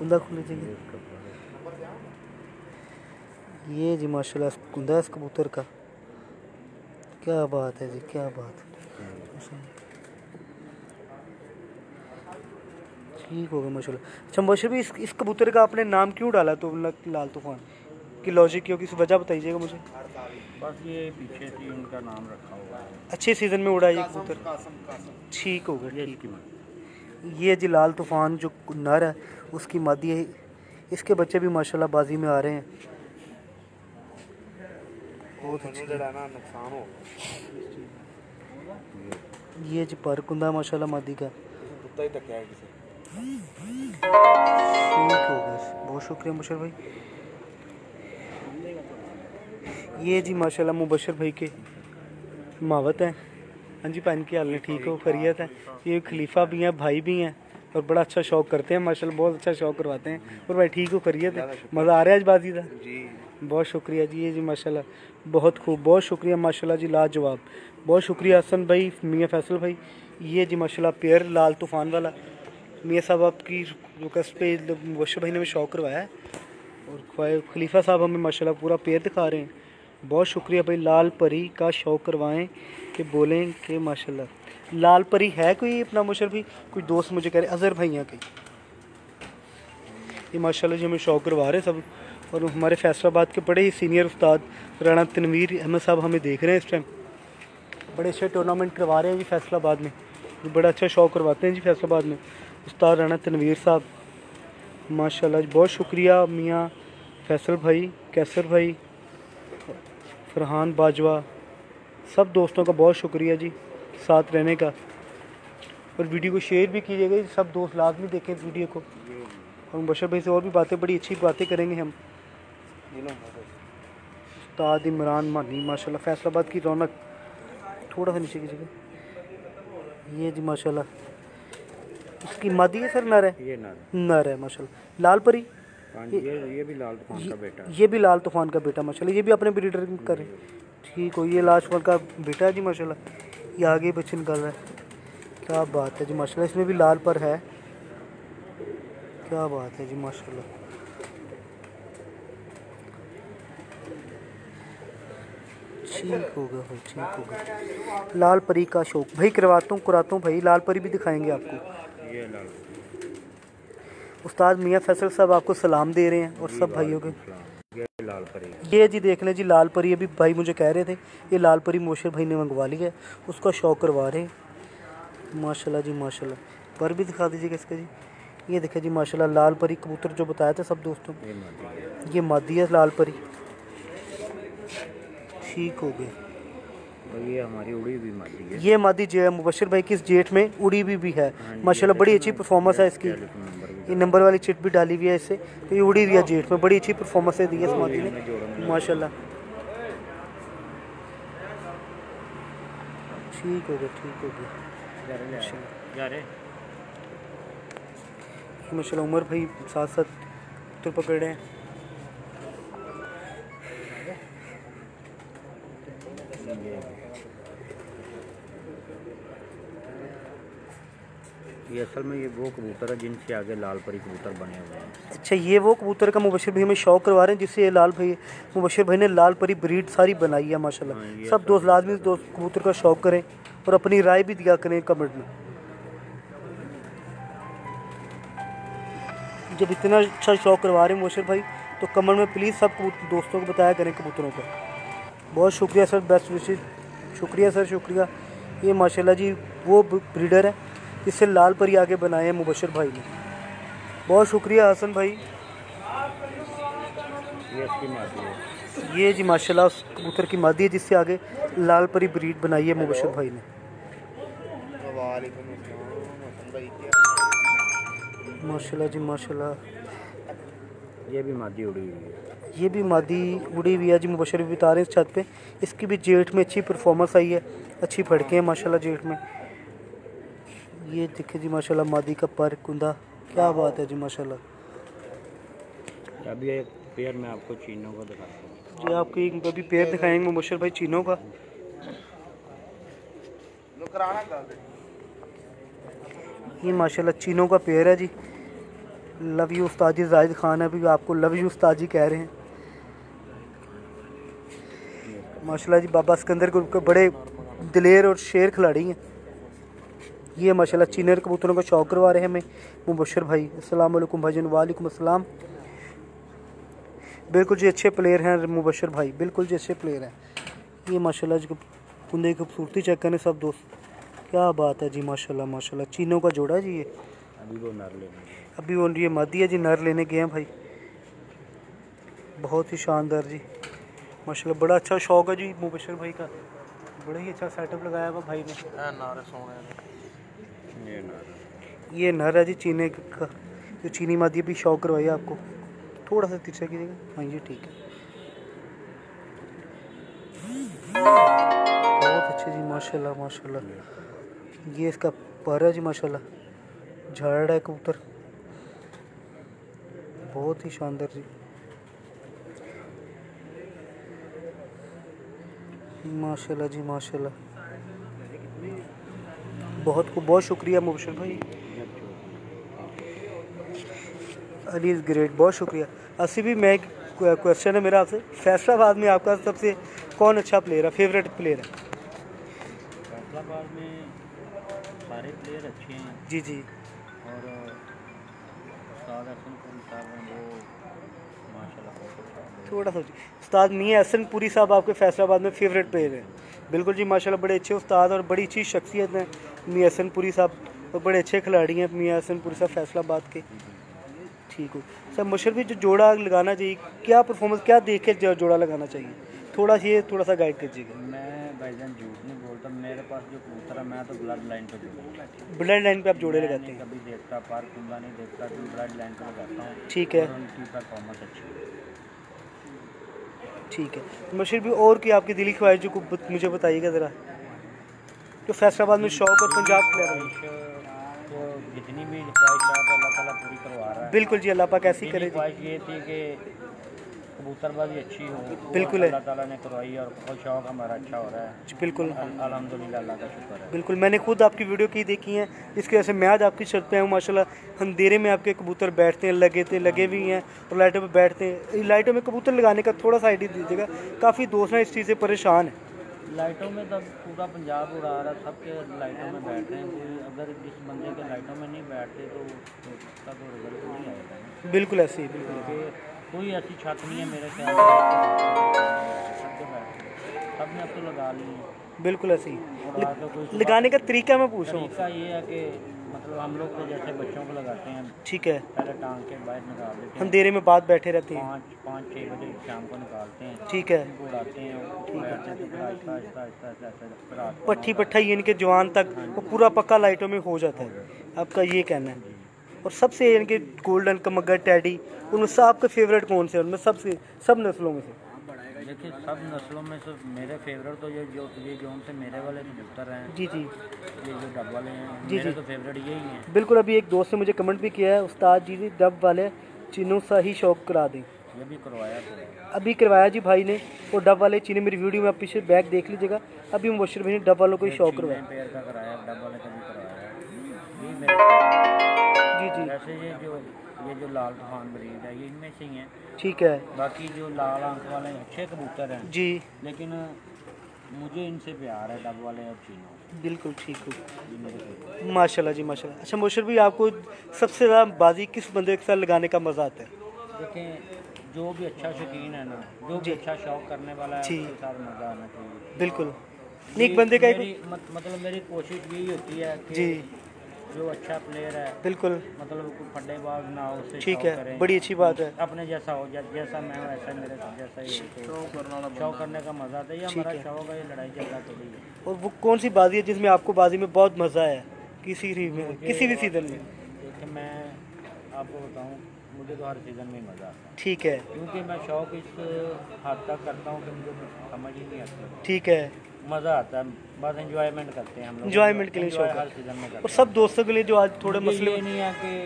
कुंदा खुले जी। ये जी माशाल्लाह कुंदा इस कबूतर का, क्या बात है जी, क्या बात है। ठीक हो गया माशाल्लाह। अच्छा मुबशर भी इस कबूतर का आपने नाम क्यों डाला तो लाल तूफान की लॉजिक क्यों, किसी वजह बताइएगा मुझे। बस ये पीछे से उनका नाम रखा हुआ है, अच्छे सीज़न में उड़ा ये कबूतर। ठीक हो गया, ठीक। ये जी लाल तूफान जो नर है उसकी मादी है, इसके बच्चे भी माशाल्लाह बाजी में आ रहे हैं। बहुत अच्छे। नुकसान हो ये जी पर कुंदा माशाल्लाह मादी का। ठीक हो गया, बहुत शुक्रिया मुबशर भाई। ये जी माशाल्लाह मुबशर भाई के मावत हैं। हाँ जी पानी की हाल में ठीक हो, खैरियत है। ये खलीफा भी हैं, भाई भी हैं और बड़ा अच्छा शौक करते हैं माशाल्लाह, बहुत अच्छा शौक करवाते हैं। और भाई ठीक हो, खैरियत है, मज़ा आ रहा है आज बाजी का जी। बहुत शुक्रिया जी। ये जी माशाल्लाह बहुत खूब, बहुत शुक्रिया माशाल्लाह जी, लाजवाब। बहुत शुक्रिया हसन भाई, मियाँ फैसल भाई। ये जी माशाल्लाह पेयर लाल तूफान वाला मियाँ साहब आपकी रिक्वेस्ट पे मुबशर भाई ने हमें शौक करवाया है और खलीफा साहब हमें माशाल्लाह पूरा पेयर दिखा रहे हैं। बहुत शुक्रिया भाई। लाल परी का शौक करवाएं कि बोलें कि माशाल्लाह लाल परी है कोई अपना मुबशर भी, कोई दोस्त मुझे कह रहे अज़हर भाई हैं कहीं, ये माशाल्लाह जी हमें शौक करवा रहे हैं सब। और हमारे फैसलाबाद के बड़े ही सीनियर उस्ताद राणा तनवीर अहमद साहब हमें देख रहे हैं इस टाइम, बड़े अच्छे टूर्नामेंट करवा रहे हैं जी फैसलाबाद में, बड़ा अच्छा शौक करवाते हैं जी फैसलाबाद में उस्ताद राणा तनवीर साहब माशाल्लाह जी। बहुत शुक्रिया मियाँ फैसल भाई, कैसर भाई, फरहान बाजवा, सब दोस्तों का बहुत शुक्रिया जी साथ रहने का। और वीडियो को शेयर भी कीजिएगा, सब दोस्त लाजमी देखें इस वीडियो को। और मुबशर भाई से और भी बातें, बड़ी अच्छी बातें करेंगे हम। उस्ताद इमरान मानी माशाल्लाह फैसलाबाद की रौनक, थोड़ा सा नीचे कीजिएगा। ये जी माशाल्लाह इसकी मादी है सर, नर है? ये नर है माशाल्लाह। लाल परी ये भी लाल तूफान का बेटा है, ये भी लाल तूफान का बेटा माशाल्लाह, ये भी अपने ब्रीडर करें। ठीक हो, ये लाल तूफान का बेटा है जी माशाल्लाह, ये आगे बच्चे निकल रहा है, क्या बात है जी माशाल्लाह। इसमें भी लाल पर है, क्या बात है जी माशाल्लाह। ठीक हो गया भाई, ठीक हो गया। लाल परी का शौक भाई कराता हूँ भाई, लाल परी भी दिखाएंगे आपको। ये लाल उस्ताद मियाँ फैसल साहब आपको सलाम दे रहे हैं और सब भाइयों के। ये लाल परी, ये जी देख लें जी लाल परी, अभी भाई मुझे कह रहे थे ये लाल परी मुबशर भाई ने मंगवा ली है, उसका शौक करवा रहे हैं माशाल्लाह जी माशाल्लाह। पर भी दिखा दीजिएगा इसका जी। ये देखे जी माशाल्लाह लाल परी कबूतर जो बताया था सब दोस्तों, ये मादी है लाल परी। ठीक हो गया। और ये हमारी उड़ी भी मादी है, ये मादी जो है मुबशर भाई की इस जेठ में उड़ी भी है माशाल्लाह, बड़ी अच्छी परफॉर्मेंस है इसकी। ये नंबर वाली चिट भी डाली हुई है इससे, तो ये उड़ी हुई है जेठ में, बड़ी अच्छी परफॉर्मेंस है दी है इस मादी ने माशाल्लाह। ठीक हो गया, ठीक हो गया माशाल्लाह। उमर भाई साथ साथ तो पकड़ रहे हैं। ये असल में ये वो कबूतर है जिनसे आगे लाल परी कबूतर बने हुए हैं। अच्छा, ये वो कबूतर का मुबशर भाई हमें शौक करवा रहे हैं जिससे ये लाल भाई मुबशर भाई ने लाल परी ब्रीड सारी बनाई है माशाल्लाह। सब दोस्त लाजमी दोस्त कबूतर का शौक करें और अपनी राय भी दिया करें कमेंट में। जब इतना अच्छा शौक करवा रहे हैं मुबशर भाई तो कमेंट में प्लीज़ सब दोस्तों को बताया करें कबूतरों का। बहुत शुक्रिया सर, बेस्ट विशेष, शुक्रिया सर, शुक्रिया। ये माशाल्लाह जी वो ब्रीडर है जिससे लाल परी आगे बनाए हैं मुबशर भाई ने, बहुत शुक्रिया हसन भाई। ये इसकी मादी है, ये जी माशाल्लाह उस कबूतर की मादी है जिससे आगे लाल परी ब्रीड बनाई है मुबशर भाई ने। माशाल्लाह जी माशाल्लाह। ये भी मादी उड़ी हुई है, ये भी मादी उड़ी हुई है जी, मुबशर भी बता रहे हैं इस छत पे। इसकी भी जेठ में अच्छी परफॉर्मेंस आई है, अच्छी फड़के हैं माशाल्लाह जेठ में। ये देखे जी माशाल्लाह मादी का पर कुंदा, क्या बात है जी माशाल्लाह। अभी एक पेयर में आपको चीनों का दिखाता हूँ जी, आपको एक अभी पेयर दिखाएंगे मुबशर भाई चीनों का। ये माशाल्लाह चीनों का पेयर है जी, लव यू उस्ताद जी। जाहिद खान अभी आपको लव यू उस्ताद जी कह रहे हैं। माशाल्लाह जी बाबा सिकंदर ग्रुप के बड़े दिलेर और शेर खिलाड़ी हैं ये माशाल्लाह। चीनर कबूतरों का शौक करवा रहे हैं हमें मुबशर भाई। अस्सलाम वालेकुम भाईजान। वालेकुम अस्सलाम। बिल्कुल जी अच्छे प्लेयर हैं मुबशर भाई, बिल्कुल जी अच्छे प्लेयर हैं ये माशाल्लाह जी। कुंदे की खूबसूरती चेक करें सब दोस्त, क्या बात है जी माशाल्लाह माशाल्लाह। चीनों का जोड़ा है जी ये। अभी वो ये मादी है जी, नर लेने गए हैं भाई। बहुत ही शानदार जी माशाल्लाह। बड़ा अच्छा शौक है जी मुबशर भाई का, बड़ा ही अच्छा सेटअप लगाया हुआ भाई ने। ये नर है जी चीने का, जो चीनी मादी भी शौक करवाई आपको। थोड़ा सा तिरछा कीजिएगा, हाँ जी ठीक है। बहुत अच्छे जी माशाल्लाह माशाल्लाह। ये इसका पर है जी माशाल्लाह, झाड़ है कबूतर, बहुत ही शानदार जी माशाल्लाह जी माशाल्लाह। बहुत शुक्रिया मुबशर भाई। अली ग्रेट, बहुत शुक्रिया। असी भी मैं क्वेश्चन है मेरा आपसे, फैसलाबाद में आपका सबसे कौन अच्छा प्लेयर है, फेवरेट प्लेयर है? फैसलाबाद में सारे प्लेयर अच्छे हैं जी जी। और उस्ताद हसन पुरी साहब हैं वो माशाल्लाह बहुत अच्छा player हैं। थोड़ा सा जी उस्ताद मियाँ हसन पुरी साहब आपके फैसलाबाद में फेवरेट प्लेयर हैं। बिल्कुल जी माशाल्लाह, बड़े अच्छे उस्ताद और बड़ी अच्छी शख्सियत हैं मियाँ हसन पुरी साहब, और बड़े अच्छे खिलाड़ी हैं मियाँ हसन पुरी साहब फैसलाबाद के। ठीक हो सर, मुशर्रफ भी जो जोड़ा लगाना चाहिए, क्या परफॉर्मेंस क्या देख के जोड़ा लगाना चाहिए, थोड़ा सा गाइड कीजिएगा। मैं भाईजान झूठ नहीं बोलता, मेरे पास जो कबूतर है मैं तो ब्लड लाइन पे जोड़ूंगा। ब्लड लाइन पे आप जोड़े लगाते नहीं हैं? कभी देखता पार कुंदा नहीं देखता, तो ब्लड लाइन पे लगाता हूँ। ठीक है और उनकी परफॉर्मेंस अच्छी है। ठीक है। मुशर्रफ भी और की आपकी दिली ख्वाहिश जो मुझे बताइएगा ज़रा, जो फैसलाबाद में शौक और पंजाब प्लेयर है। तो जितनी भी ख्वाहिश है तो अल्लाह ताला पूरी करवा रहा है। बिल्कुल जी, अल्लाह पाक ऐसी मेरी करे जी। ख्वाहिश ये थी कि कबूतरबाजी अच्छी हो, वो बिल्कुल है। अल्लाह ताला ने करवाई और बहुत शौक हमारा अच्छा हो रहा है। जी बिल्कुल अल्हम्दुलिल्लाह, अल्लाह का शुक्र है। बिल्कुल। मैंने खुद आपकी वीडियो की देखी है, इसकी वजह से मैं आज आपकी छत पे आऊँ माशाल्लाह। अंधेरे में आपके कबूतर बैठते हैं, लगे भी हैं और लाइटों पे बैठते हैं। लाइटों में कबूतर लगाने का थोड़ा सा आइडिया दीजिएगा, काफ़ी दोस्त हैं इस चीज़ से परेशान है। लाइटों में तो पूरा पंजाब उड़ा रहा है, सबके लाइटों में बैठ रहे हैं। कोई अगर जिस बंदे के लाइटों में नहीं बैठते तो उसका तो रिजल्ट नहीं आएगा ना। बिल्कुल ऐसे ही, बिल्कुल क्योंकि कोई ऐसी छत नहीं है मेरे ख्याल से सबके बैठते हैं। सब ने अब तो लगा ली है। बिल्कुल ऐसे ही। और आगे कोई लगाने का तरीका मैं पूछ रहा हूँ। तरीका ये है कि मतलब हम लोग तो जैसे बच्चों को लगाते हैं, ठीक है, पहले टांग के बाहर निकाल देते हैं, अंधेरे में बाद बैठे रहते हैं। 5-6 बजे शाम को निकालते हैं, ठीक है। उनको उड़ाते हैं, बैठते हैं, तो फिर आहिस्ता आहिस्ता आहिस्ता आहिस्ता आहिस्ता रात को पट्टी पट्टा यानी कि जवान तक वो पूरा पक्का लाइटों में हो जाता है, आपका ये कहना है। और सबसे यानी कि गोल्डन कमगर टैडी, उनमें से आपका फेवरेट कौन से, उनमें सबसे सब नस्लों में से? देखिए सब नस्लों में से मेरे फेवरेट तो ये जो उनसे मेरे वाले कबूतर हैं, जी जी ये जो डब वाले हैं, जी, मेरे जी। तो फेवरेट यही हैं। बिल्कुल। अभी एक दोस्त ने मुझे कमेंट भी किया है, उस्ताद जी डब वाले चीनों सा ही शौक करा दें। ये भी करवाया तो अभी करवाया जी भाई ने, वो डब वाले चीनी, मेरी वीडियो में आप पीछे बैक देख लीजिएगा। अभी मुबशर भाई ने डब वालों को ही शौक करवाया। पेयर का कराया, डब वाले का भी कराया है। ये मेरे जी जी वैसे ये जो लाल तूफान ब्रीड है ये इनमें से ही हैं। ठीक है बाकी जो लाल आंख वाले अच्छे कबूतर हैं जी, लेकिन मुझे इनसे प्यार है, डब वाले और चीनों। बिल्कुल ठीक हो। ये मेरे फेवरेट। माशाल्लाह जी माशाल्लाह। अच्छा मुबशर भाई, आपको सबसे ज़्यादा बाजी किस बंदे के साथ लगाने का मज़ा आता है? देखें जो भी अच्छा शौकीन है ना, जो भी अच्छा शौक करने वाला है जी। उसके साथ मज़ा आना चाहिए। बिल्कुल। एक बंदे का मतलब मेरी कोशिश यही होती है कि जी जो अच्छा प्लेयर है बिल्कुल मतलब कोई फड्डेबाज ना हो, उससे ठीक शौक है, करें। बड़ी अच्छी बात है। अपने जैसा हो, जैसा मैं हूँ वैसा मेरे जैसा ही हो, तो शौक करने का मज़ा आता है। ये हमारा है। शौक है, ये लड़ाई झगड़ा थोड़ी है। और वो कौन सी बाजी है जिसमें आपको बाजी में बहुत मज़ा आया किसी भी सीज़न में? देखिए मैं आपको बताऊँ, मुझे तो हर सीज़न में मज़ा आता है, ठीक है क्योंकि मैं शौक इस हद तक करता हूँ कि मुझे कुछ समझ ही नहीं आती। ठीक है। मज़ा आता है, बस एंजॉयमेंट करते हैं हम लोग। Enjoyment के लिए Enjoy शौक है। हर सीज़न में करते और सब दोस्तों के लिए जो आज थोड़े हैं। मुझे मसले ये नहीं है कि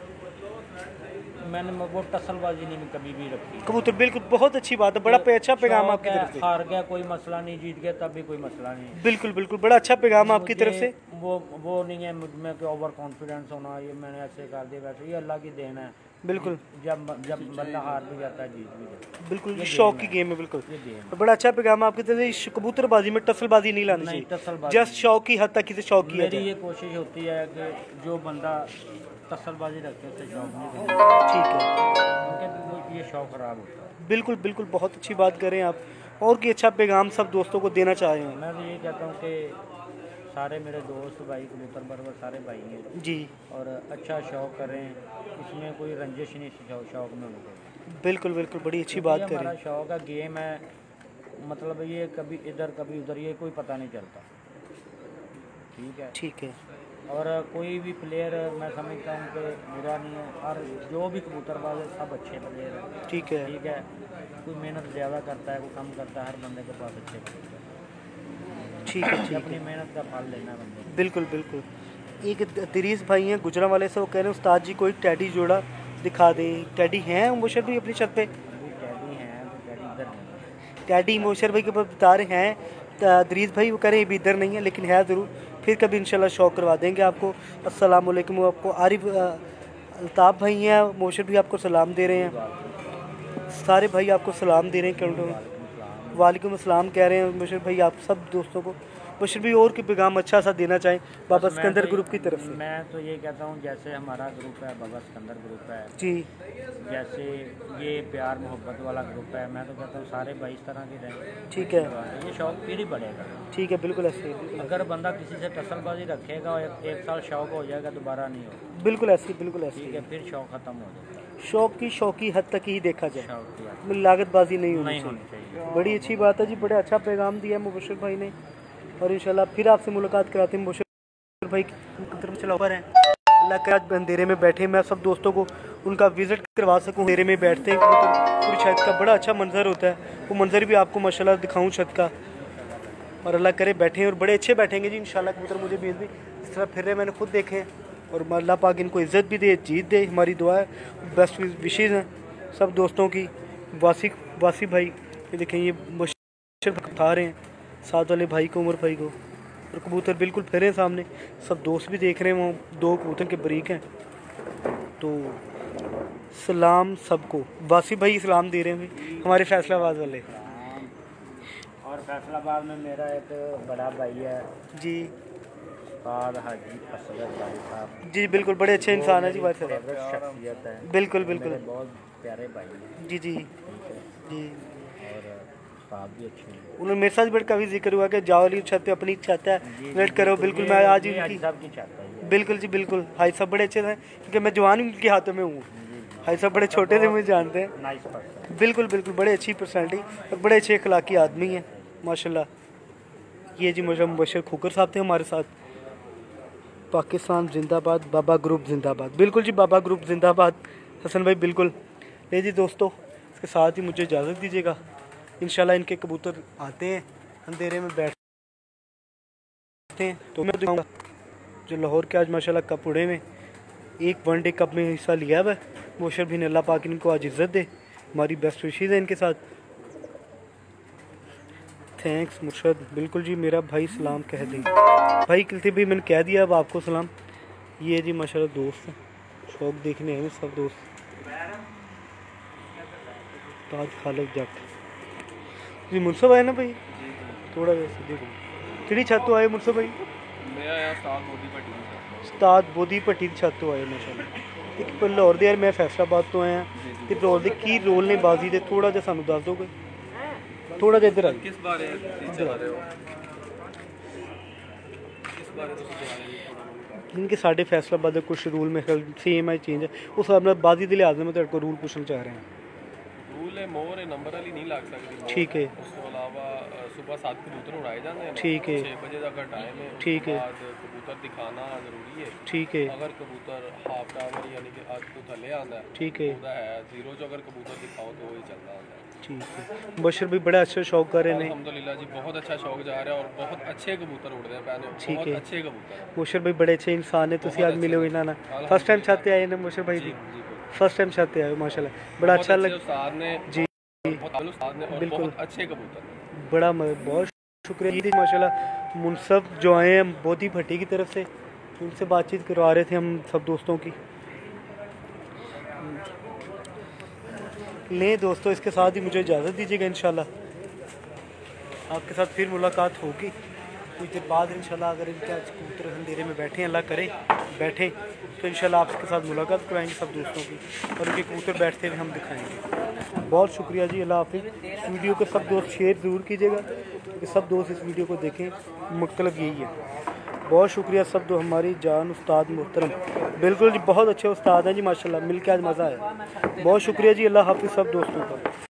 मैंने वो टसलबाजी नहीं कभी भी रखी। कबूतर, बिल्कुल बहुत अच्छी बात है, बड़ा अच्छा पैगाम आपकी तरफ से। हार गया कोई मसला नहीं, जीत गया तब भी कोई मसला नहीं। बिल्कुल बिल्कुल, बड़ा अच्छा पैगाम आपकी तरफ से। वो नहीं है मुझ में कि ओवर कॉन्फिडेंस होना, ये मैंने ऐसे कर दिया वैसे, ये अल्लाह की देन है। बिल्कुल जब बंदा हार भी जाता है, जीत भी जाता है। बिल्कुल, ये शौक की गेम है। बिल्कुल, ये गेम और बड़ा अच्छा पैगाम आपकी तरफ से। इस कबूतरबाजी में टसलबाजी नहीं लानी नहीं, चाहिए, टसलबाजी जस्ट शौक की हद तक किसी शौक की मेरी है। ये कोशिश होती है कि जो बंदा तसलबाजी रखते हैं उससे शौक नहीं करना, ठीक है, क्योंकि ये शौक खराब होता है। बिल्कुल बिल्कुल, बहुत अच्छी बात कर रहे हैं आप। और की अच्छा पैगाम सब दोस्तों को देना चाह रहे हैं। मैं तो ये कहता हूँ कि सारे मेरे दोस्त भाई कबूतर बरबर सारे भाई हैं जी और अच्छा शौक करें, इसमें कोई रंजिश नहीं शौक में होगा। बिल्कुल बिल्कुल, बड़ी अच्छी क्योंकि बात कर हमारा रहे हैं। शौक है, गेम है, मतलब ये कभी इधर कभी उधर, ये कोई पता नहीं चलता। ठीक है, ठीक है, और कोई भी प्लेयर मैं समझता हूँ कि बुरा नहीं है, और जो भी कबूतरबाज है सब अच्छे प्लेयर हैं। ठीक है, ठीक है, कोई मेहनत ज़्यादा करता है, कोई कम करता है, हर बंदे के पास अच्छे कबूतर हैं। ठीक है, कि ठीक अपनी है, मेहनत का फल लेना है बंदे को। बिल्कुल बिल्कुल। एक दरीस भाई हैं गुजरांवाले से, वो कह रहे हैं उस्ताद जी कोई टैडी जोड़ा दिखा दें। टैडी हैं मोशर भी अपनी छत पे? अभी टैडी हैं तो टैडी इधर नहीं है। टैडी मोशर भाई के पास बता रहे हैं, दरीस भाई वो कह रहे हैं अभी इधर नहीं है, लेकिन है ज़रूर, फिर कभी इंशाल्लाह शौक करवा देंगे आपको। अस्सलाम वालेकुम। आपको आरिफ अल्ताफ़ भाई हैं, मोशर भी आपको सलाम दे रहे हैं। सारे भाई आपको सलाम दे रहे हैं। क्यों वालेकुम अस्सलाम कह रहे हैं मोशर भाई आप सब दोस्तों को। मोशर भी और की पैगाम अच्छा सा देना चाहें बाबा मैं सिकंदर तो- ग्रुप की तरफ से। मैं तो ये कहता हूँ जैसे हमारा ग्रुप है, बाबा सिकंदर ग्रुप है, जी जैसे ये प्यार मोहब्बत वाला ग्रुप है, मैं तो कहता हूँ सारे भाई इस तरह के रहें। ठीक है, ये शौक फिर ही बढ़ेगा। ठीक है, बिल्कुल ऐसे ही, बिल्कुल अगर बंदा किसी से टसलबाजी रखेगा और एक साल शौक हो जाएगा, दोबारा नहीं होगा। बिल्कुल ऐसे ही, बिल्कुल ऐसे ठीक ही। है, फिर शौक खत्म हो जाता है। शौक की शौकी हद तक ही देखा जाए, शौक की बात लागतबाजी नहीं होनी नहीं चाहिए। होनी चाहिए। बड़ी अच्छी बात है जी, बड़े अच्छा पैगाम दिया मुबशर भाई ने, और इंशाल्लाह फिर आपसे मुलाकात कराते हैं। मुबशर भाई चला ऊपर हैं, अल्लाह के आज अंधेरे में बैठे, मैं सब दोस्तों को उनका विज़िट करवा सकूं। अंधेरे में बैठते हैं पूरी छत का बड़ा अच्छा मंजर होता है, वो मंजर भी आपको माशाल्लाह दिखाऊं छत का, और अल्लाह करे बैठे और बड़े अच्छे बैठेंगे जी इंशाल्लाह। कबूतर मुझे भी इस तरह फिर रहे मैंने खुद देखे हैं, और अल्लाह पाक इनको इज़्ज़त भी दे, जीत दे, हमारी दुआ है। बेस्ट विशेज़ हैं सब दोस्तों की। वासी भाई ये देखें, ये मुबशर खा रहे हैं साथ वाले भाई को, उमर भाई को, और कबूतर बिल्कुल फिर हैं सामने, सब दोस्त भी देख रहे हैं, वो दो कबूतर के बरीक हैं। तो सलाम सबको, वासी भाई सलाम दे रहे हैं भाई, हमारे फैसलाबाद वाले और फैसलाबाद में मेरा एक बड़ा भाई है जी। उस्ताद हाजी असगर भाई साहब जी बिल्कुल, बड़े अच्छे इंसान है जी भाई साहब, फेवरेट शख्सियत है। बिल्कुल मेरे बिल्कुल बहुत प्यारे भाई हैं। जी जी ठीक है, जी। और उस्ताद भी अच्छे हैं। उन्होंने मेरे साथ भी काफ़ी जिक्र हुआ कि जाओ वाली छत पे अपनी छत है, जी, वेट करो। बिल्कुल, मैं आज ये उनकी हाजी साहब की चाहता है। बिल्कुल जी बिल्कुल, भाई साहब बड़े अच्छे थे, क्योंकि मैं जवान उनके हाथों में हूँ। भाई साहब बड़े छोटे थे, मुझे जानते हैं। Nice person. बिल्कुल बिल्कुल, बड़े अच्छी पर्सनैलिटी और बड़े अच्छे अखलाकी आदमी हैं माशाल्लाह। ये जी मुझे मुबशर खोकर साहब थे हमारे साथ। पाकिस्तान जिंदाबाद, बाबा ग्रुप जिंदाबाद। बिल्कुल जी, बाबा ग्रुप जिंदाबाद। हसन भाई बिल्कुल। ले जी दोस्तों, इसके साथ ही मुझे इजाज़त दीजिएगा। इंशाल्लाह इनके कबूतर आते हैं, अंधेरे में बैठते हैं, तो मैं दिखाऊंगा जो लाहौर के आज माशाल्लाह कप उड़े में, एक वनडे कप में हिस्सा लिया हुआ है। मुबशर भी ने अल्लाह पाक इनको आज इज़्ज़त दे, हमारी बेस्ट विशेज़ है इनके साथ। थैंक्स मुर्शद। बिल्कुल जी, मेरा भाई सलाम कह दे भाई, किलते भी मैंने कह दिया, अब आपको सलाम। ये जी माशाल्लाह दोस्त हैं, शौक देखने आए सब दोस्त। ताज खालिद जट जी, मुनसब आए ना भाई, थोड़ा वैसे देखो किड़ी छत तो आए मुनसब भाई? मैं आया उस्ताद बोधी भट्टी की छत तो आए माशाल्लाह। एक लाहौर दे यार, मैं फैसलाबाद तो आया ते लाहौर दे की रोल ने बाजी दे, थोड़ा जिहा सानू दस दोगे? थोड़ा जिहा इधर आ किस बारे चला रहे हो? किस बारे तुम चला रहे हो? जिनके साढ़े फैसलाबाद दे कुछ रूल में सेम है, चेंज है, उस हिसाब नाल बाजी दे लिहाज में तेरे को रूल पूछना चाह रहे हैं। रूल है मोर है, नंबर वाली नहीं लग सकती। ठीक है, उस तो अलावा सुबह 7 कबूतर उड़ाए जाते हैं। ठीक है, 6 बजे तक का टाइम है। ठीक है, आज कबूतर दिखाना ज़रूरी है। ठीक है, अगर कबूतर हाफ टाइम यानी कि आज को थले आंदा है, ठीक है, ਉਹਦਾ है जीरो जो अगर कबूतर दिखाओ तो वही चलता है। ठीक है। बशर भी बड़ा अच्छा शौक कर रहे हैं। अल्हम्दुलिल्लाह जी, बहुत अच्छा शौक जा रहा है और बहुत अच्छे कबूतर उड़ते हैं पैने, ठीक बहुत है। अच्छे कबूतर हैं। मुशर भाई बड़े अच्छे इंसान है, तुसी आज मिले हुए ना ना फर्स्ट टाइम छाते आए ना मुशर भाई जी, जी फर्स्ट टाइम छाते आए माशाल्लाह, बड़ा अच्छा लग उस्ताद ने जी बहुत उस्ताद ने और बिल्कुल। बहुत अच्छे कबूतर हैं। बड़ा बहुत शुक्रिया जी माशाल्लाह मुनसब जो आए हैं बोधी भट्टी की तरफ से, उनसे बातचीत करवा रहे थे हम सब दोस्तों की। ले दोस्तों, इसके साथ ही मुझे इजाज़त दीजिएगा। इंशाल्लाह आपके साथ फिर मुलाकात होगी कुछ देर बाद इंशाल्लाह। अगर इनके आज कबूतर अंधेरे में बैठे, अल्लाह करे बैठे, तो इंशाल्लाह आपके साथ मुलाकात कराएंगे सब दोस्तों की, और उनके कबूतर बैठते हुए हम दिखाएंगे। बहुत शुक्रिया जी, अल्लाह हाफिज़। इस वीडियो को सब दोस्त शेयर ज़रूर कीजिएगा कि सब दोस्त इस वीडियो को देखें, मतलब यही है। बहुत शुक्रिया सब दो हमारी जान उस्ताद मोहतरम, बिल्कुल जी बहुत अच्छे उस्ताद हैं जी माशाल्लाह, मिल के आज मज़ा आया। बहुत शुक्रिया जी, अल्लाह हाफिज़ सब दोस्तों का।